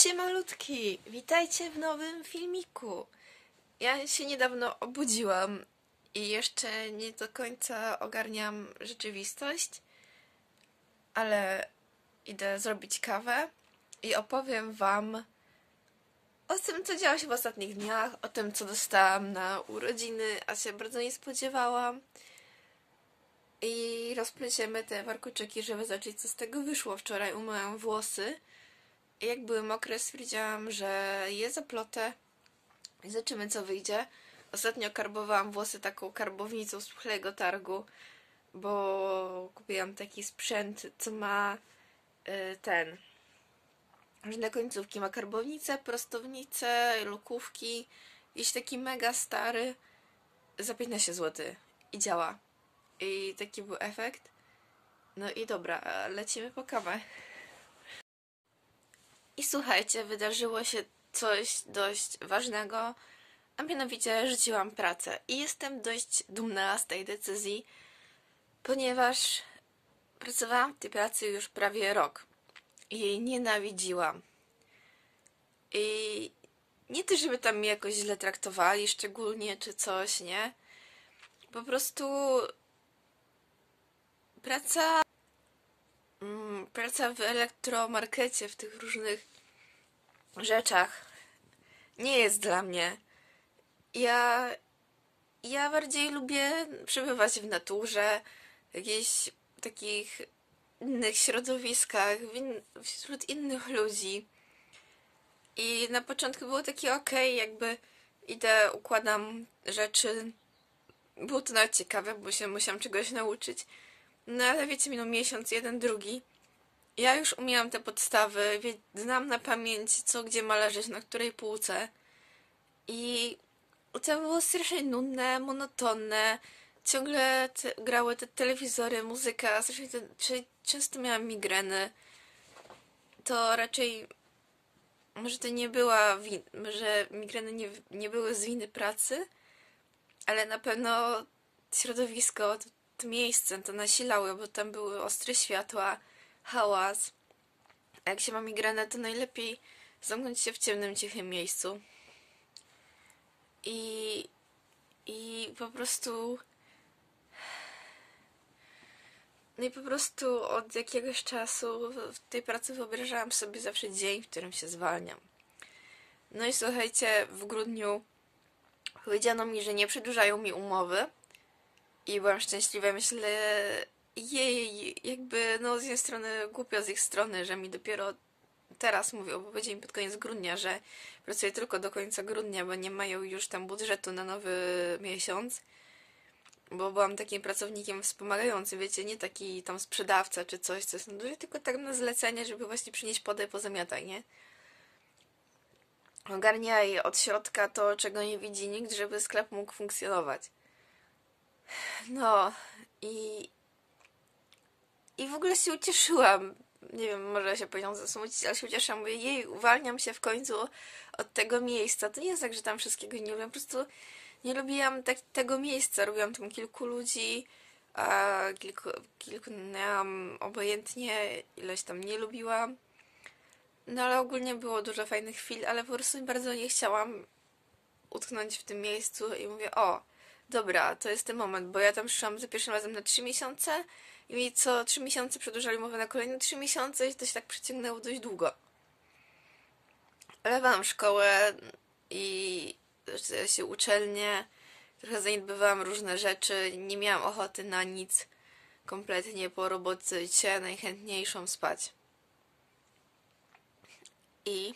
Malutki, witajcie w nowym filmiku. Ja się niedawno obudziłam i jeszcze nie do końca ogarniam rzeczywistość, ale idę zrobić kawę i opowiem wam o tym, co działo się w ostatnich dniach, o tym, co dostałam na urodziny, a się bardzo nie spodziewałam. I rozpleciemy te warkoczyki, żeby zobaczyć, co z tego wyszło. Wczoraj umyłam włosy. I jak były mokre, stwierdziłam, że je zaplotę i zobaczymy, co wyjdzie. Ostatnio karbowałam włosy taką karbownicą z Pchlego Targu, bo kupiłam taki sprzęt, co ma różne końcówki. Ma karbownicę, prostownicę, lukówki. Jest taki mega stary za 15 zł i działa. I taki był efekt. No i dobra, lecimy po kawę. I słuchajcie, wydarzyło się coś dość ważnego, a mianowicie rzuciłam pracę. I jestem dość dumna z tej decyzji, ponieważ pracowałam w tej pracy już prawie rok. I jej nienawidziłam. I nie to, żeby tam mnie jakoś źle traktowali szczególnie, czy coś, nie? Po prostu praca w elektromarkecie, w tych różnych rzeczach nie jest dla mnie. Ja bardziej lubię przebywać w naturze, w jakichś takich innych środowiskach, wśród innych ludzi. I na początku było takie okej, jakby idę, układam rzeczy. Było to nawet ciekawe, bo się musiałam czegoś nauczyć. No ale wiecie, minął miesiąc, jeden, drugi. Ja już umiałam te podstawy, znam na pamięć, co gdzie ma leżeć, na której półce. I to było strasznie nudne, monotonne. Ciągle grały te telewizory, muzyka, strasznie często miałam migreny. To raczej, może to nie była może migreny nie były z winy pracy, ale na pewno środowisko, to miejsce to nasilały, bo tam były ostre światła, hałas. A jak się ma migrenę, to najlepiej zamknąć się w ciemnym, cichym miejscu. I po prostu... No i po prostu od jakiegoś czasu w tej pracy wyobrażałam sobie zawsze dzień, w którym się zwalniam. No i słuchajcie, w grudniu powiedziano mi, że nie przedłużają mi umowy i byłam szczęśliwa. Myślę, jej, jakby no z jednej strony głupio z ich strony, że mi dopiero teraz mówią, bo powiedzieli mi pod koniec grudnia, że pracuję tylko do końca grudnia, bo nie mają już tam budżetu na nowy miesiąc. Bo byłam takim pracownikiem wspomagającym, wiecie, nie taki tam sprzedawca czy coś, co jest na duży, tylko tak na zlecenie, żeby właśnie przynieść podaj, pozamiataj, nie? Ogarniaj od środka to, czego nie widzi nikt, żeby sklep mógł funkcjonować. No i w ogóle się ucieszyłam. Nie wiem, może się powinnam zasmucić, ale się ucieszyłam. Mówię, jej, uwalniam się w końcu od tego miejsca. To nie jest tak, że tam wszystkiego nie lubię, po prostu nie lubiłam tego miejsca. Lubiłam tam kilku ludzi, a kilku miałam obojętnie, ileś tam nie lubiłam. No ale ogólnie było dużo fajnych chwil, ale po prostu bardzo nie chciałam utknąć w tym miejscu i mówię, o, dobra, to jest ten moment, bo ja tam szłam za pierwszym razem na 3 miesiące i mi co 3 miesiące przedłużali umowę na kolejne 3 miesiące i to się tak przeciągnęło dość długo. Ale mam szkołę i się uczelnię, trochę zaniedbywałam różne rzeczy, nie miałam ochoty na nic kompletnie po robocie, najchętniejszą spać. I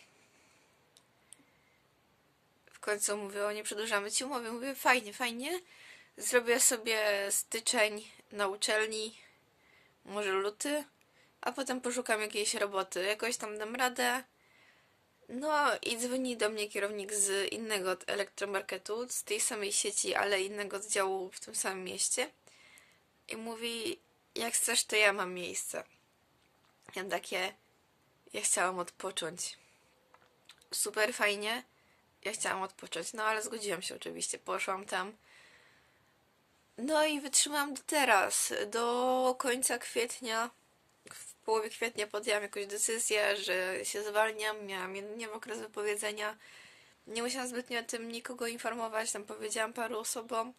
w końcu mówię, o nie przedłużamy ci umowy. Mówię, fajnie, fajnie. Zrobię sobie styczeń na uczelni, może luty, a potem poszukam jakiejś roboty. Jakoś tam dam radę. No i dzwoni do mnie kierownik z innego elektromarketu, z tej samej sieci, ale innego oddziału w tym samym mieście. I mówi, jak chcesz, to ja mam miejsce. Ja takie, ja chciałam odpocząć. Super fajnie. Ja chciałam odpocząć, no ale zgodziłam się oczywiście. Poszłam tam. No i wytrzymałam do teraz, do końca kwietnia. w połowie kwietnia podjęłam jakąś decyzję, że się zwalniam, miałam jeden dzień okres wypowiedzenia. Nie musiałam zbytnio o tym nikogo informować, tam powiedziałam paru osobom,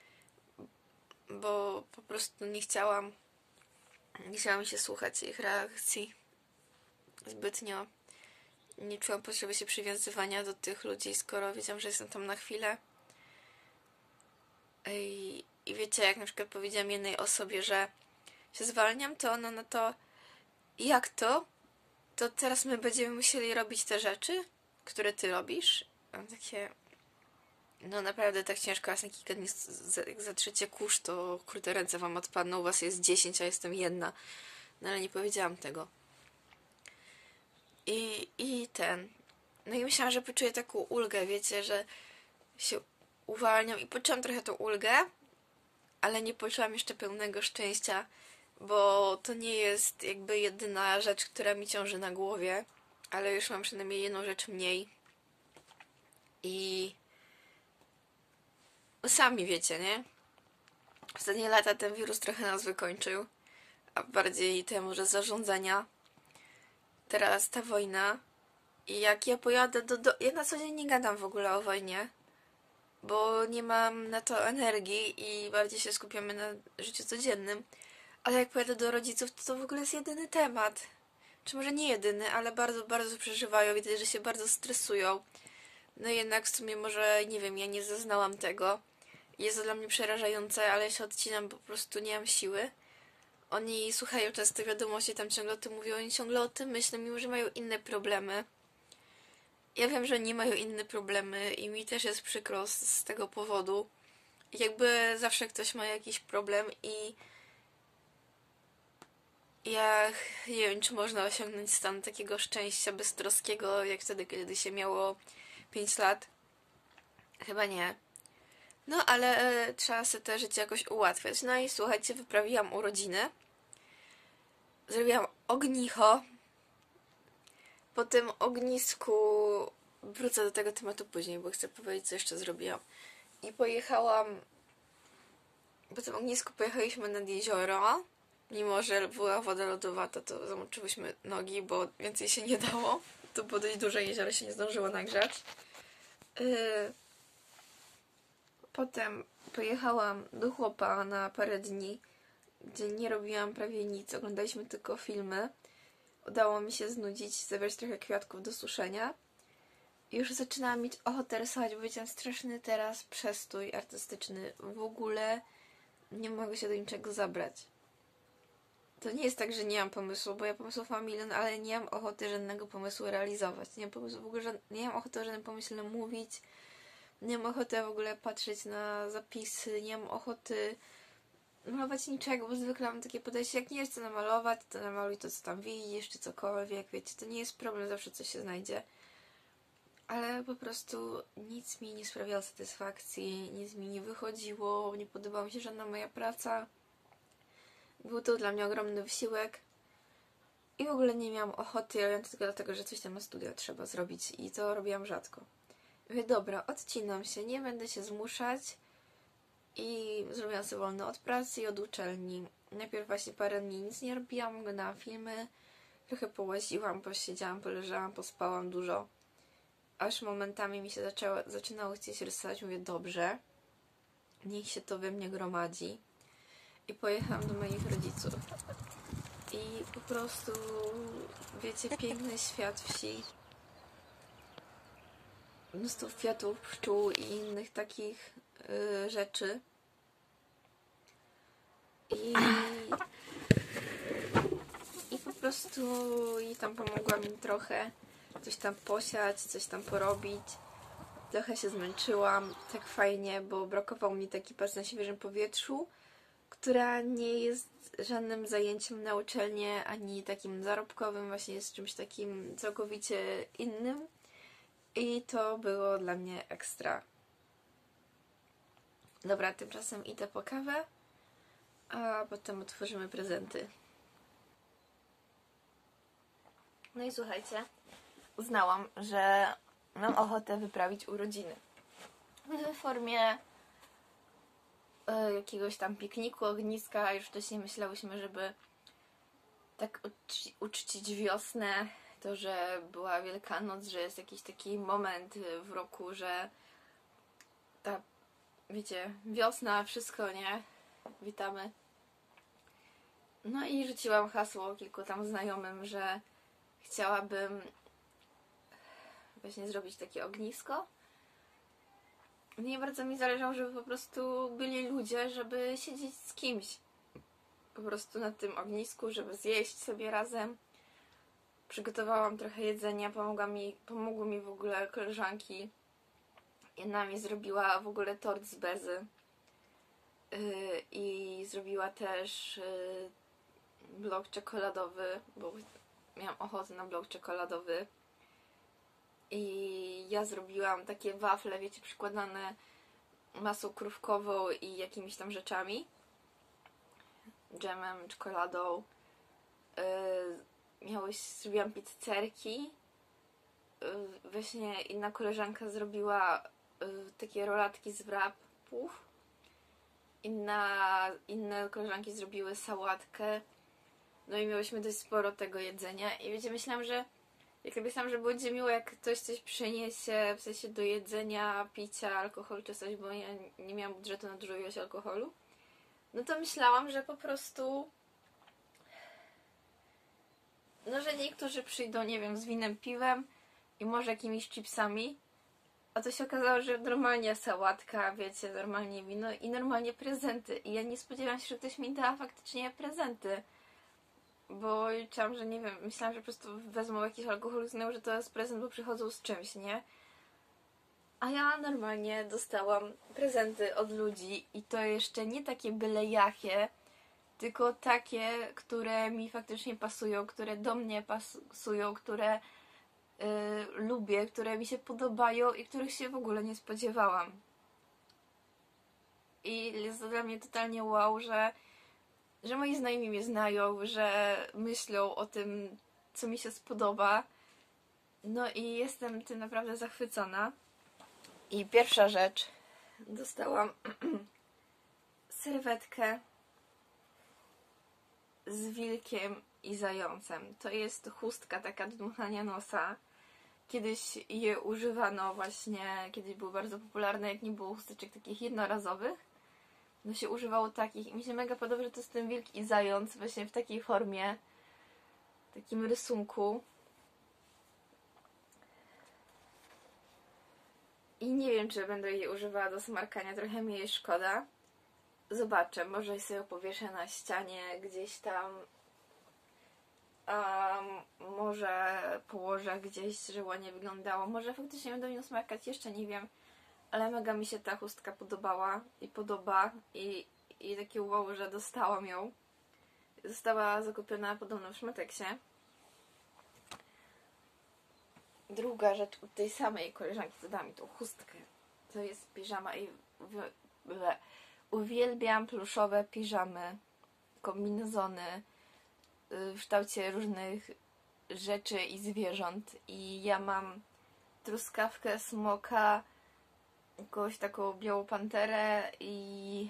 bo po prostu nie chciałam się słuchać ich reakcji zbytnio. Nie czułam potrzeby się przywiązywania do tych ludzi, skoro wiedziałam, że jestem tam na chwilę. I wiecie, jak na przykład powiedziałam jednej osobie, że się zwalniam, to ona na to, jak to? To teraz my będziemy musieli robić te rzeczy, które ty robisz? Mam takie, no naprawdę tak ciężko, raz na kilka dni jak zatrzecie kurz, to kurde ręce wam odpadną, u was jest 10, a jestem jedna. No ale nie powiedziałam tego. No i myślałam, że poczuję taką ulgę, wiecie, że się uwalniam i poczułam trochę tą ulgę, ale nie poczułam jeszcze pełnego szczęścia, bo to nie jest jakby jedyna rzecz, która mi ciąży na głowie, ale już mam przynajmniej jedną rzecz mniej. I sami wiecie, nie? Ostatnie lata ten wirus trochę nas wykończył, a bardziej te może zarządzania. Teraz ta wojna. I jak ja pojadę ja na co dzień nie gadam w ogóle o wojnie, bo nie mam na to energii i bardziej się skupiamy na życiu codziennym. Ale jak pojadę do rodziców, to w ogóle jest jedyny temat. Czy może nie jedyny, ale bardzo, bardzo przeżywają. Widać, że się bardzo stresują. No jednak w sumie może, nie wiem, ja nie zaznałam tego. Jest to dla mnie przerażające, ale ja się odcinam, po prostu nie mam siły. Oni słuchają często wiadomości, tam ciągle o tym mówią, oni ciągle o tym myślą, mimo że mają inne problemy. Ja wiem, że nie mają inne problemy i mi też jest przykro z tego powodu. Jakby zawsze ktoś ma jakiś problem i ja nie wiem, czy można osiągnąć stan takiego szczęścia beztroskiego, jak wtedy, kiedy się miało 5 lat. Chyba nie. No, ale trzeba sobie te życie jakoś ułatwiać. No i słuchajcie, wyprawiłam urodziny. Zrobiłam ognicho. Po tym ognisku wrócę do tego tematu później, bo chcę powiedzieć, co jeszcze zrobiłam. I po tym ognisku pojechaliśmy nad jezioro. Mimo że była woda lodowata, to zamoczyłyśmy nogi, bo więcej się nie dało. To było dość duże jezioro, się nie zdążyło nagrzać. Potem pojechałam do chłopa na parę dni, gdzie nie robiłam prawie nic. Oglądaliśmy tylko filmy. Udało mi się znudzić, zebrać trochę kwiatków do suszenia. I już zaczynałam mieć ochotę rysować, bo wiedziałam, straszny teraz przestój artystyczny. W ogóle nie mogę się do niczego zabrać. To nie jest tak, że nie mam pomysłu, bo ja pomysłów mam milion, ale nie mam ochoty żadnego pomysłu realizować. Nie mam pomysłu w ogóle, nie mam ochoty o żadnym pomyśle mówić. Nie mam ochoty w ogóle patrzeć na zapisy. Nie mam ochoty malować niczego, bo zwykle mam takie podejście, jak nie chcę namalować, to namaluj to, co tam widzisz, czy cokolwiek, wiecie, to nie jest problem, zawsze coś się znajdzie. Ale po prostu nic mi nie sprawiało satysfakcji, nic mi nie wychodziło, nie podobała mi się żadna moja praca. Był to dla mnie ogromny wysiłek i w ogóle nie miałam ochoty, ale tylko dlatego, że coś tam na studia trzeba zrobić i to robiłam rzadko. Mówię, dobra, odcinam się, nie będę się zmuszać i zrobiłam sobie wolno od pracy i od uczelni. Najpierw właśnie parę dni nic nie robiłam, oglądałam filmy, trochę połaziłam, posiedziałam, poleżałam, pospałam dużo. Aż momentami mi się zaczynało chcieć rysować. Mówię, dobrze, niech się to we mnie gromadzi. I pojechałam do moich rodziców. I po prostu, wiecie, piękny świat wsi. Mnóstwo kwiatów, pszczół i innych takich rzeczy. I po prostu i tam pomogła mi trochę coś tam posiać, coś tam porobić. Trochę się zmęczyłam, tak fajnie, bo brakowało mi takiej pracy na świeżym powietrzu, która nie jest żadnym zajęciem na uczelni, ani takim zarobkowym, właśnie jest czymś takim całkowicie innym. I to było dla mnie ekstra. Dobra, tymczasem idę po kawę, a potem otworzymy prezenty. No i słuchajcie, uznałam, że mam ochotę wyprawić urodziny. W formie jakiegoś tam pikniku, ogniska, a już wcześniej myślałyśmy, żeby tak uczcić wiosnę, to, że była Wielkanoc, że jest jakiś taki moment w roku, że ta, wiecie, wiosna, wszystko, nie? Witamy. No i rzuciłam hasło kilku tam znajomym, że chciałabym właśnie zrobić takie ognisko. Mnie bardzo mi zależało, żeby po prostu byli ludzie, żeby siedzieć z kimś. Po prostu na tym ognisku, żeby zjeść sobie razem. Przygotowałam trochę jedzenia, pomogły mi w ogóle koleżanki. Jedna mi zrobiła w ogóle tort z bezy. I zrobiła też blok czekoladowy, bo miałam ochotę na blok czekoladowy. I ja zrobiłam takie wafle, wiecie, przykładane masą krówkową i jakimiś tam rzeczami. Dżemem, czekoladą. Zrobiłam pizzerki. Właśnie inna koleżanka zrobiła takie rolatki z wrapów. Inne koleżanki zrobiły sałatkę. No i miałyśmy dość sporo tego jedzenia. I wiecie, myślałam, że jak napisałam, że będzie miło, jak ktoś coś przyniesie, w sensie do jedzenia, picia, alkoholu czy coś, bo ja nie miałam budżetu na dużą ilość alkoholu. No to myślałam, że po prostu no, że niektórzy przyjdą, nie wiem, z winem, piwem i może jakimiś chipsami, a to się okazało, że normalnie sałatka, wiecie, normalnie wino i normalnie prezenty. I ja nie spodziewałam się, że ktoś mi da faktycznie prezenty. Bo liczyłam, że nie wiem, myślałam, że po prostu wezmą jakiś alkohol i znają, że to jest prezent, bo przychodzą z czymś, nie? A ja normalnie dostałam prezenty od ludzi i to jeszcze nie takie byle jakie, tylko takie, które mi faktycznie pasują, które do mnie pasują, które lubię, które mi się podobają i których się w ogóle nie spodziewałam. I jest to dla mnie totalnie wow, że moi znajomi mnie znają, że myślą o tym, co mi się spodoba. No i jestem tym naprawdę zachwycona. I pierwsza rzecz, dostałam serwetkę z wilkiem i zającem. To jest chustka taka do dmuchania nosa. Kiedyś je używano właśnie, kiedyś były bardzo popularne, jak nie było chusteczek takich jednorazowych. No się używało takich i mi się mega podoba, że to jest ten wilk i zając właśnie w takiej formie, takim rysunku. I nie wiem, czy będę jej używała do smarkania, trochę mi jej szkoda. Zobaczę, może sobie ją powieszę na ścianie gdzieś tam, a może położę gdzieś, żeby ładnie wyglądało. Może faktycznie będę ją smarkać, jeszcze nie wiem. Ale mega mi się ta chustka podobała i podoba i takie wow, że dostałam ją. Została zakupiona podobno w Szmateksie. Druga rzecz od tej samej koleżanki, co dała mi tą chustkę, to jest piżama i uwielbiam pluszowe piżamy, kombinezony w kształcie różnych rzeczy i zwierząt. I ja mam truskawkę, smoka, jakąś taką białą panterę i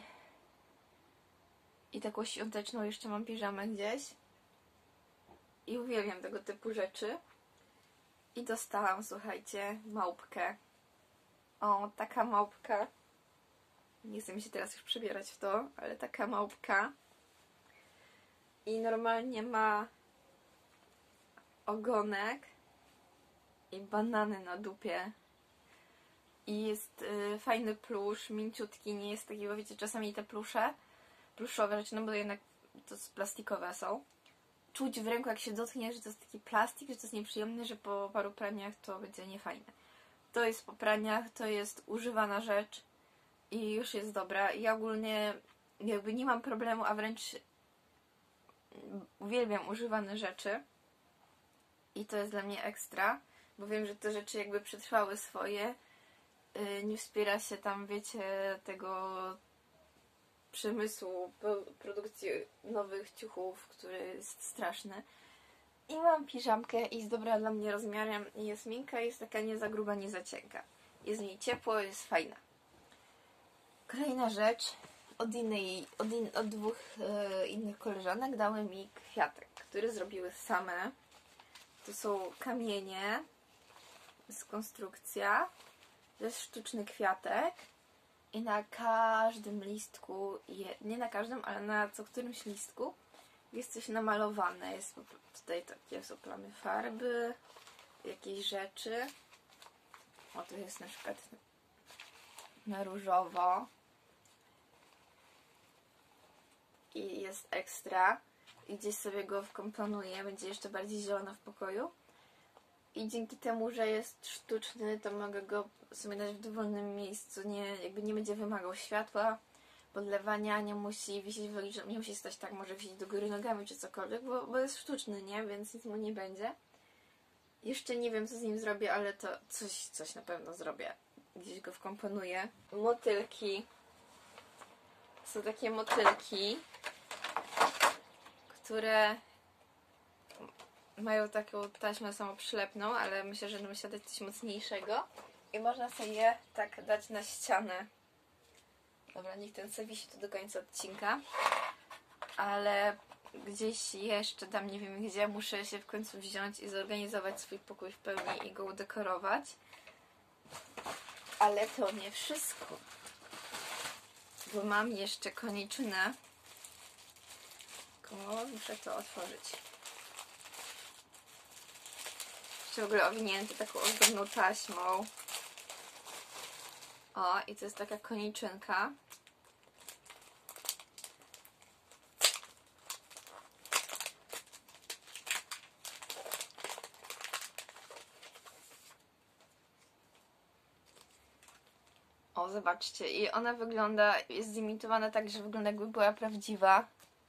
taką świąteczną jeszcze mam piżamę gdzieś. I uwielbiam tego typu rzeczy. I dostałam, słuchajcie, małpkę. O, taka małpka. Nie chcę mi się teraz już przebierać w to, ale taka małpka. I normalnie ma ogonek i banany na dupie. I jest fajny plusz, mięciutki, nie jest taki, bo wiecie, czasami te pluszowe rzeczy, no bo jednak to plastikowe są. Czuć w ręku, jak się dotknie, że to jest taki plastik, że to jest nieprzyjemne, że po paru praniach to będzie niefajne. To jest po praniach, to jest używana rzecz i już jest dobra. Ja ogólnie jakby nie mam problemu, a wręcz uwielbiam używane rzeczy i to jest dla mnie ekstra, bo wiem, że te rzeczy jakby przetrwały swoje. Nie wspiera się tam, wiecie, tego przemysłu produkcji nowych ciuchów, który jest straszny. I mam piżamkę i jest dobra dla mnie rozmiarem. Jest miękka, jest taka nie za gruba, nie za cienka. Jest w niej ciepło, jest fajna. Kolejna rzecz. Od dwóch innych koleżanek dały mi kwiatek. tekstury zrobiły same. To są kamienie, jest konstrukcja, to jest sztuczny kwiatek i na każdym listku, nie na każdym, ale na co którymś listku jest coś namalowane. Jest tutaj takie są plamy farby, jakieś rzeczy. O, tu jest na przykład na różowo i jest ekstra i gdzieś sobie go wkomponuję, będzie jeszcze bardziej zielono w pokoju i dzięki temu, że jest sztuczny, to mogę go sobie dać w dowolnym miejscu, jakby nie będzie wymagał światła, podlewania, nie musi wisieć w oliwce, nie musi stać tak, może wisieć do góry nogami czy cokolwiek, bo jest sztuczny, nie? Więc nic mu nie będzie. Jeszcze nie wiem, co z nim zrobię, ale to coś na pewno zrobię. Gdzieś go wkomponuję. Motylki. Są takie motylki, które mają taką taśmę samoprzylepną, ale myślę, że będę musiała dać coś mocniejszego. I można sobie je tak dać na ścianę. Dobra, niech ten sobie wisi tu do końca odcinka. Ale gdzieś jeszcze tam, nie wiem gdzie, muszę się w końcu wziąć i zorganizować swój pokój w pełni i go udekorować. Ale to nie wszystko. Bo mam jeszcze koniczynę. Muszę to otworzyć. Jeszcze w ogóle owinięte taką ozdobną taśmą. O, i to jest taka koniczynka. O, zobaczcie. I ona wygląda, jest zimitowana tak, że wygląda jakby była prawdziwa.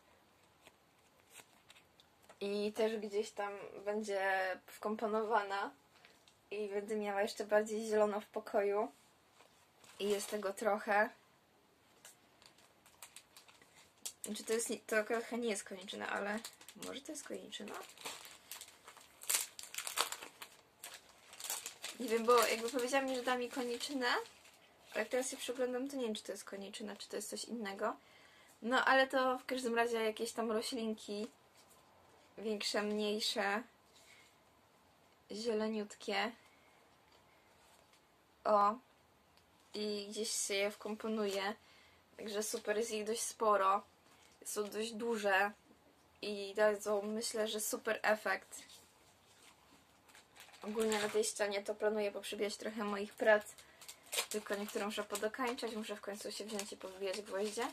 I też gdzieś tam będzie wkomponowana. I będę miała jeszcze bardziej zielono w pokoju. I jest tego trochę. Czy to jest, to trochę nie jest koniczyna, ale może to jest koniczyna? Nie wiem, bo jakby powiedziała mi, że da mi koniczynę, ale jak teraz się przyglądam, to nie wiem, czy to jest koniczyna, czy to jest coś innego. No, ale to w każdym razie jakieś tam roślinki, większe, mniejsze, zieleniutkie. O, i gdzieś się je wkomponuje, także super, jest ich dość sporo, są dość duże i dadzą, myślę, że super efekt. Ogólnie na tej ścianie to planuję poprzybijać trochę moich prac, tylko niektóre muszę podokańczać, muszę w końcu się wziąć i powybijać gwoździe.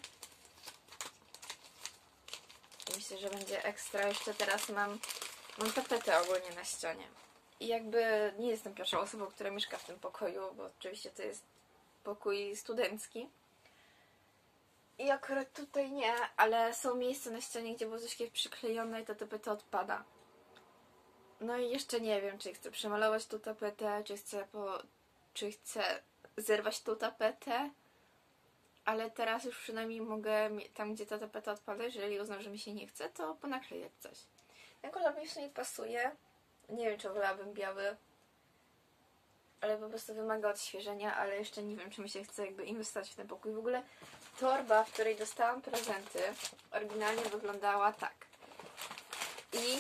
I myślę, że będzie ekstra. Jeszcze teraz mam tapetę ogólnie na ścianie. I jakby nie jestem pierwszą osobą, która mieszka w tym pokoju, bo oczywiście to jest pokój studencki. I akurat tutaj nie, ale są miejsca na ścianie, gdzie było coś przyklejone i ta tapeta odpada. No i jeszcze nie wiem, czy chcę przemalować tą tapetę, czy chcę zerwać tą tapetę, ale teraz już przynajmniej mogę, tam gdzie ta tapeta odpada, jeżeli uznam, że mi się nie chce, to ponaklejać coś. Ten kolor mi w sumie pasuje. Nie wiem, czy wolałabym biały, ale po prostu wymaga odświeżenia, ale jeszcze nie wiem, czy mi się chce jakby inwestować w ten pokój. W ogóle torba, w której dostałam prezenty, oryginalnie wyglądała tak. I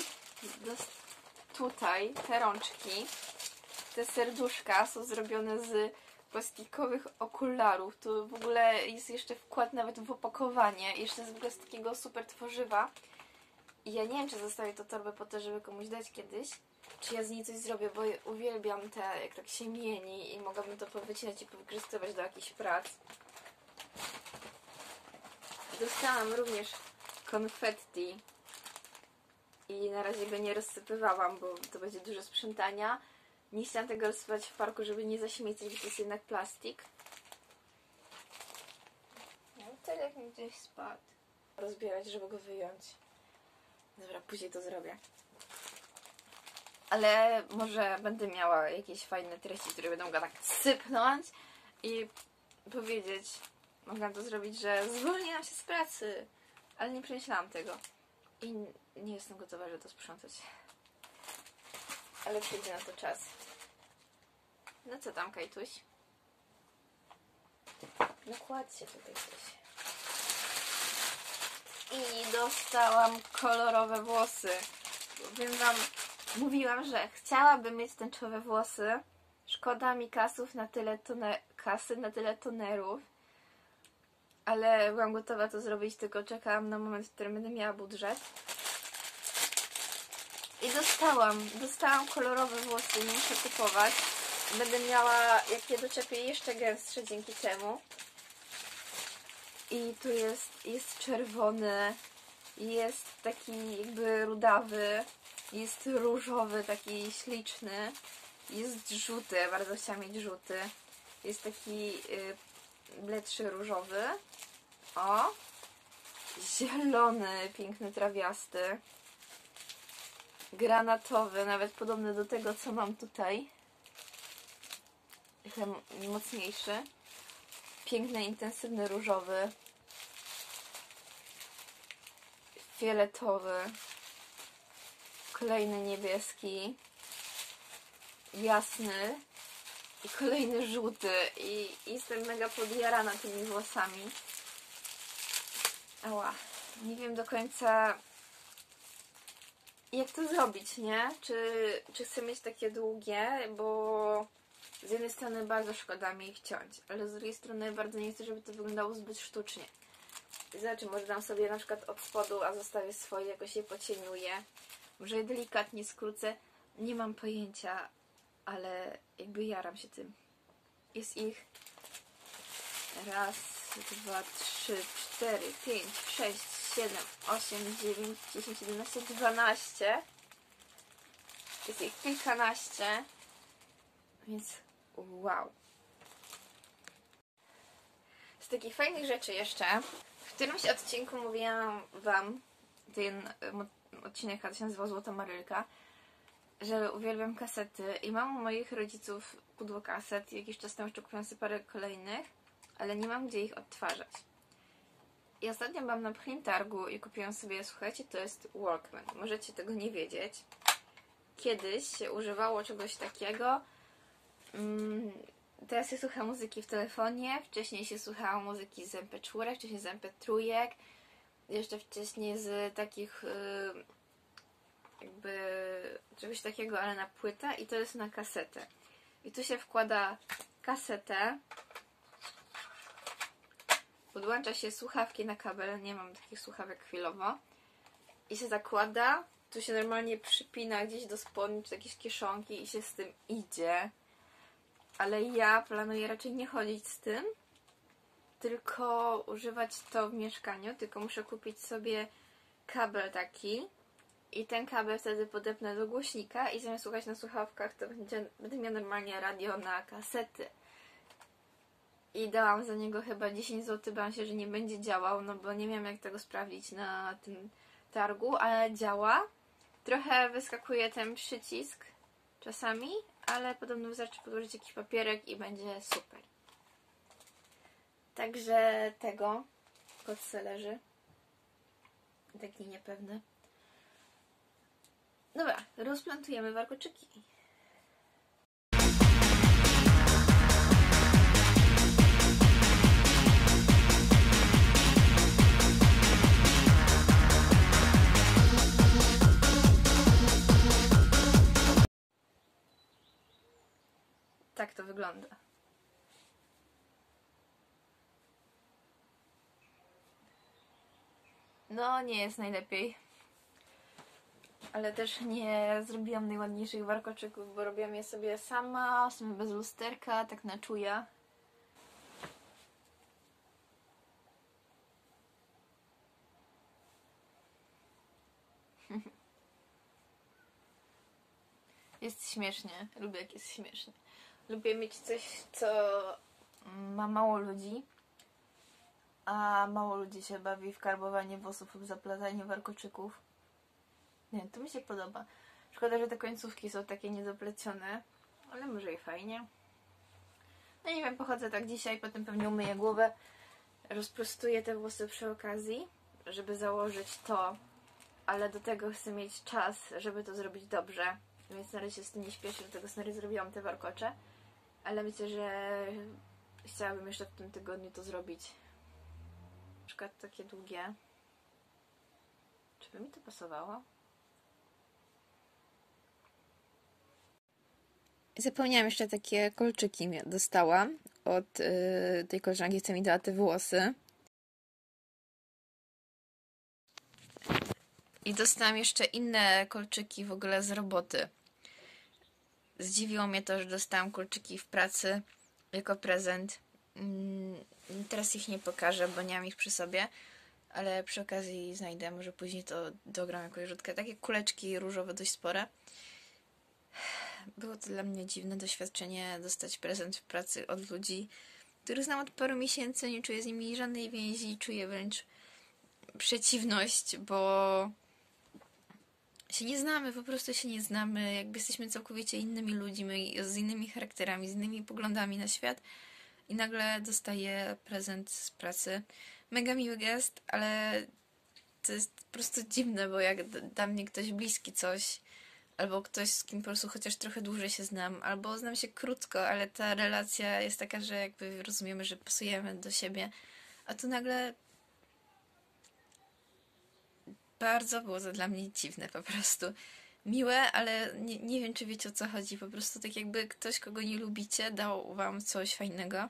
tutaj te rączki, te serduszka są zrobione z plastikowych okularów. Tu w ogóle jest jeszcze wkład nawet w opakowanie. Jeszcze jest w ogóle z takiego super tworzywa. I ja nie wiem, czy zostawię tę torbę po to, żeby komuś dać kiedyś, czy ja z niej coś zrobię, bo uwielbiam te, jak tak się mieni i mogłabym to powycinać i wykorzystywać do jakichś prac. Dostałam również konfetti i na razie go nie rozsypywałam, bo to będzie dużo sprzątania. Nie chciałam tego rozsypać w parku, żeby nie zaśmiecić, bo to jest jednak plastik. No, tyle jak mi gdzieś spadł. Rozbierać, żeby go wyjąć. Dobra, później to zrobię. Ale może będę miała jakieś fajne treści, które będą go tak sypnąć i powiedzieć, mogę to zrobić, że zwolniłam się z pracy, ale nie przemyślałam tego i nie jestem gotowa, żeby to sprzątać. Ale przyjdzie na to czas. No co tam, Kajtuś? No kładź się tutaj coś. I dostałam kolorowe włosy. Wiem wam, mówiłam, że chciałabym mieć tęczowe włosy. Szkoda mi kasy na tyle tonerów. Ale byłam gotowa to zrobić, tylko czekałam na moment, w którym będę miała budżet. I dostałam kolorowe włosy, nie muszę kupować. Będę miała, jak je doczepię, jeszcze gęstsze dzięki temu. I tu jest czerwony, jest taki jakby rudawy, jest różowy, taki śliczny, jest żółty, bardzo chciałam mieć żółty, jest taki bledszy różowy, o, zielony, piękny, trawiasty, granatowy, nawet podobny do tego, co mam tutaj, trochę mocniejszy, piękny, intensywny różowy, fioletowy, kolejny niebieski, jasny i kolejny żółty i jestem mega podjarana tymi włosami. Ała, nie wiem do końca jak to zrobić, nie? Czy chcę mieć takie długie, bo z jednej strony bardzo szkoda mi ich ciąć, ale z drugiej strony bardzo nie chcę, żeby to wyglądało zbyt sztucznie. Znaczy, może dam sobie na przykład od spodu, a zostawię swoje, jakoś je pocieniuję. Może je delikatnie skrócę. Nie mam pojęcia, ale jakby jaram się tym. Jest ich raz, 2, 3, 4, 5, 6, 7, 8, 9, 10, 11, 12. Jest ich kilkanaście. Więc wow. Z takich fajnych rzeczy jeszcze, w którymś odcinku mówiłam wam, ten odcinek chyba się nazywał Złota Marylka, że uwielbiam kasety i mam u moich rodziców pudło kaset. Jakiś czas temu jeszcze kupiłam sobie parę kolejnych, ale nie mam gdzie ich odtwarzać. I ostatnio byłam na Printargu i kupiłam sobie, słuchajcie, to jest Walkman. Możecie tego nie wiedzieć. Kiedyś się używało czegoś takiego. Teraz się słucha muzyki w telefonie, wcześniej się słuchało muzyki z MP4, wcześniej z MP3, jeszcze wcześniej z takich jakby czegoś takiego, ale na płytę i to jest na kasetę. I tu się wkłada kasetę, podłącza się słuchawki na kabel, nie mam takich słuchawek chwilowo, i się zakłada, tu się normalnie przypina gdzieś do spodni, czy jakieś kieszonki i się z tym idzie. Ale ja planuję raczej nie chodzić z tym, tylko używać to w mieszkaniu, tylko muszę kupić sobie kabel taki i ten kabel wtedy podepnę do głośnika i zamiast słuchać na słuchawkach, to będę miała normalnie radio na kasety. I dałam za niego chyba 10 zł, bałam się, że nie będzie działał, no bo nie wiem jak tego sprawdzić na tym targu, ale działa. Trochę wyskakuje ten przycisk czasami, ale podobno wystarczy podłożyć jakiś papierek i będzie super. Także tego kot se leży. Taki niepewny. Dobra, rozplantujemy warkoczyki. Tak to wygląda. No, nie jest najlepiej. Ale też nie zrobiłam najładniejszych warkoczyków, bo robiłam je sobie sama, w sumie bez lusterka, tak na czuja. Jest śmiesznie. Lubię jak jest śmiesznie. Lubię mieć coś, co ma mało ludzi, a mało ludzi się bawi w karbowanie włosów lub zaplatanie warkoczyków. Nie, to mi się podoba. Szkoda, że te końcówki są takie niedoplecione, ale może i fajnie. No nie wiem, pochodzę tak dzisiaj, potem pewnie umyję głowę, rozprostuję te włosy przy okazji, żeby założyć to, ale do tego chcę mieć czas, żeby to zrobić dobrze, więc na razie się z tym nie śpieszę, do tego sobie zrobiłam te warkocze, ale myślę, że chciałabym jeszcze w tym tygodniu to zrobić. Na przykład takie długie. Czy by mi to pasowało? Zapomniałam jeszcze takie kolczyki dostałam od tej koleżanki, co mi dała te włosy. I dostałam jeszcze inne kolczyki w ogóle z roboty. Zdziwiło mnie to, że dostałam kolczyki w pracy jako prezent. Teraz ich nie pokażę, bo nie mam ich przy sobie, ale przy okazji znajdę, może później to dogram jakąś rzutkę. Takie kuleczki różowe, dość spore. Było to dla mnie dziwne doświadczenie, dostać prezent w pracy od ludzi, których znam od paru miesięcy, nie czuję z nimi żadnej więzi, czuję wręcz przeciwność, bo się nie znamy, po prostu się nie znamy, jakby jesteśmy całkowicie innymi ludźmi, z innymi charakterami, z innymi poglądami na świat i nagle dostaję prezent z pracy. Mega miły gest, ale to jest po prostu dziwne, bo jak da mnie ktoś bliski coś, albo ktoś, z kim po prostu chociaż trochę dłużej się znam, albo znam się krótko, ale ta relacja jest taka, że jakby rozumiemy, że pasujemy do siebie, a tu nagle bardzo było to dla mnie dziwne po prostu. Miłe, ale nie wiem, czy wiecie, o co chodzi. Po prostu tak jakby ktoś, kogo nie lubicie, dał wam coś fajnego.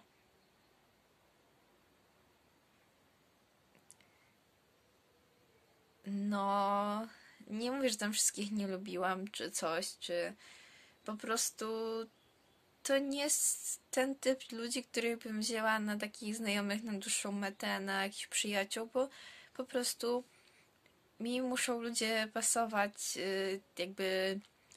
No, nie mówię, że tam wszystkich nie lubiłam, czy coś, czy po prostu to nie jest ten typ ludzi, których bym wzięła na takich znajomych na dłuższą metę, na jakichś przyjaciół, bo po prostu mi muszą ludzie pasować, jakby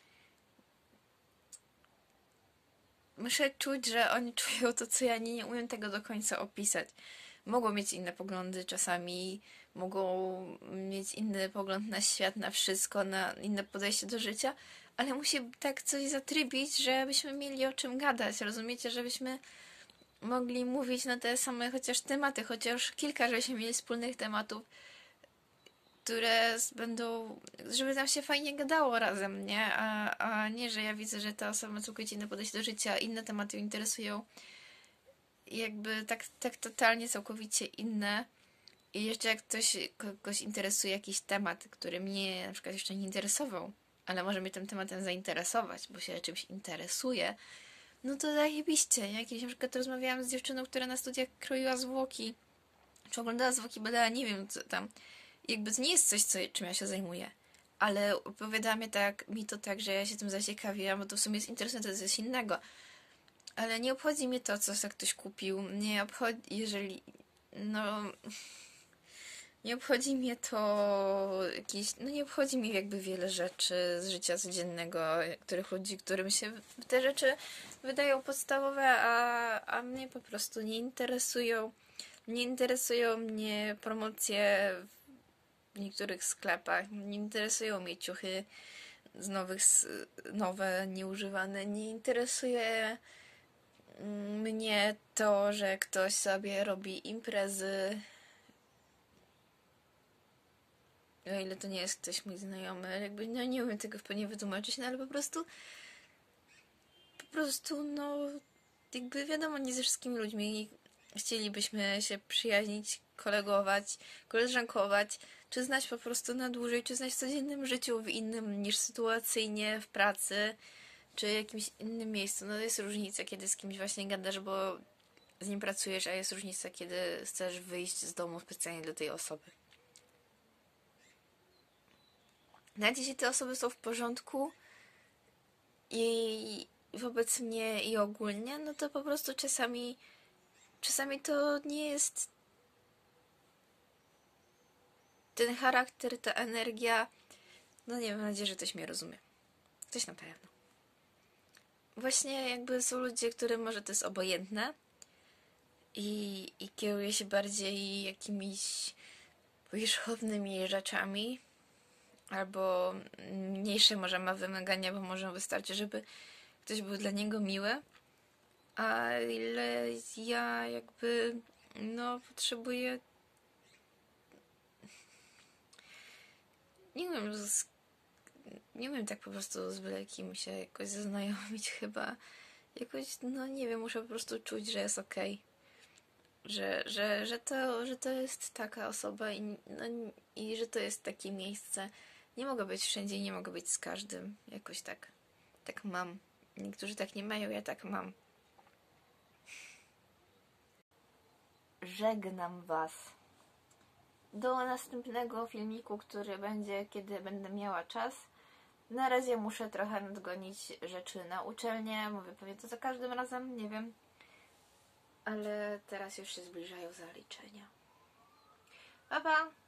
muszę czuć, że oni czują to, co ja nie umiem tego do końca opisać. Mogą mieć inne poglądy czasami, mogą mieć inny pogląd na świat, na wszystko, na inne podejście do życia, ale musi tak coś zatrybić, żebyśmy mieli o czym gadać, rozumiecie? Żebyśmy mogli mówić na te same chociaż tematy, chociaż kilka, żebyśmy mieli wspólnych tematów, które będą, żeby nam się fajnie gadało razem, nie? A nie, że ja widzę, że ta osoba ma całkowicie inne podejście do życia, inne tematy ją interesują, jakby tak totalnie, całkowicie inne. I jeszcze jak kogoś interesuje jakiś temat, który mnie na przykład jeszcze nie interesował, ale może mnie tym tematem zainteresować, bo się czymś interesuje, no to zajebiście. Ja kiedyś na przykład rozmawiałam z dziewczyną, która na studiach kroiła zwłoki, czy oglądała zwłoki, badała, nie wiem co tam. Jakby to nie jest coś, czym ja się zajmuję. Ale opowiadała mi to tak, że ja się tym zaciekawiłam, bo to w sumie jest interesujące, to jest coś innego. Ale nie obchodzi mnie to, co sobie ktoś kupił. Nie obchodzi, jeżeli... No... Nie obchodzi mnie to jakieś... No nie obchodzi mnie jakby wiele rzeczy z życia codziennego, których ludzi, którym się te rzeczy wydają podstawowe, a mnie po prostu nie interesują. Nie interesują mnie promocje w niektórych sklepach. Nie interesują mnie ciuchy z nowe, nieużywane. Nie interesuje mnie to, że ktoś sobie robi imprezy. O ile to nie jest ktoś mój znajomy, jakby no nie umiem tego pewnie wytłumaczyć, no ale po prostu, no jakby wiadomo, nie ze wszystkimi ludźmi chcielibyśmy się przyjaźnić, kolegować, koleżankować, czy znać po prostu na dłużej, czy znać w codziennym życiu w innym niż sytuacyjnie w pracy, czy jakimś innym miejscu. No jest różnica, kiedy z kimś właśnie gadasz, bo z nim pracujesz, a jest różnica, kiedy chcesz wyjść z domu specjalnie dla tej osoby. Nawet jeśli te osoby są w porządku i wobec mnie i ogólnie, no to po prostu czasami to nie jest ten charakter, ta energia. No nie wiem, mam nadzieję, że ktoś mnie rozumie. Ktoś na pewno. Właśnie jakby są ludzie, którym może to jest obojętne i kieruje się bardziej jakimiś powierzchownymi rzeczami, albo mniejsze może ma wymagania, bo może wystarczy, żeby ktoś był dla niego miły, a ile ja jakby no potrzebuję, nie wiem, nie umiem tak po prostu z byle kim się jakoś zaznajomić chyba. Jakoś, no nie wiem, muszę po prostu czuć, że jest okej. Że to jest taka osoba i że to jest takie miejsce. Nie mogę być wszędzie i nie mogę być z każdym. Jakoś tak mam. Niektórzy tak nie mają, ja tak mam. Żegnam Was. Do następnego filmiku, który będzie, kiedy będę miała czas. Na razie muszę trochę nadgonić rzeczy na uczelnię. Mówię pewnie to za każdym razem, nie wiem. Ale teraz już się zbliżają zaliczenia. Pa, pa!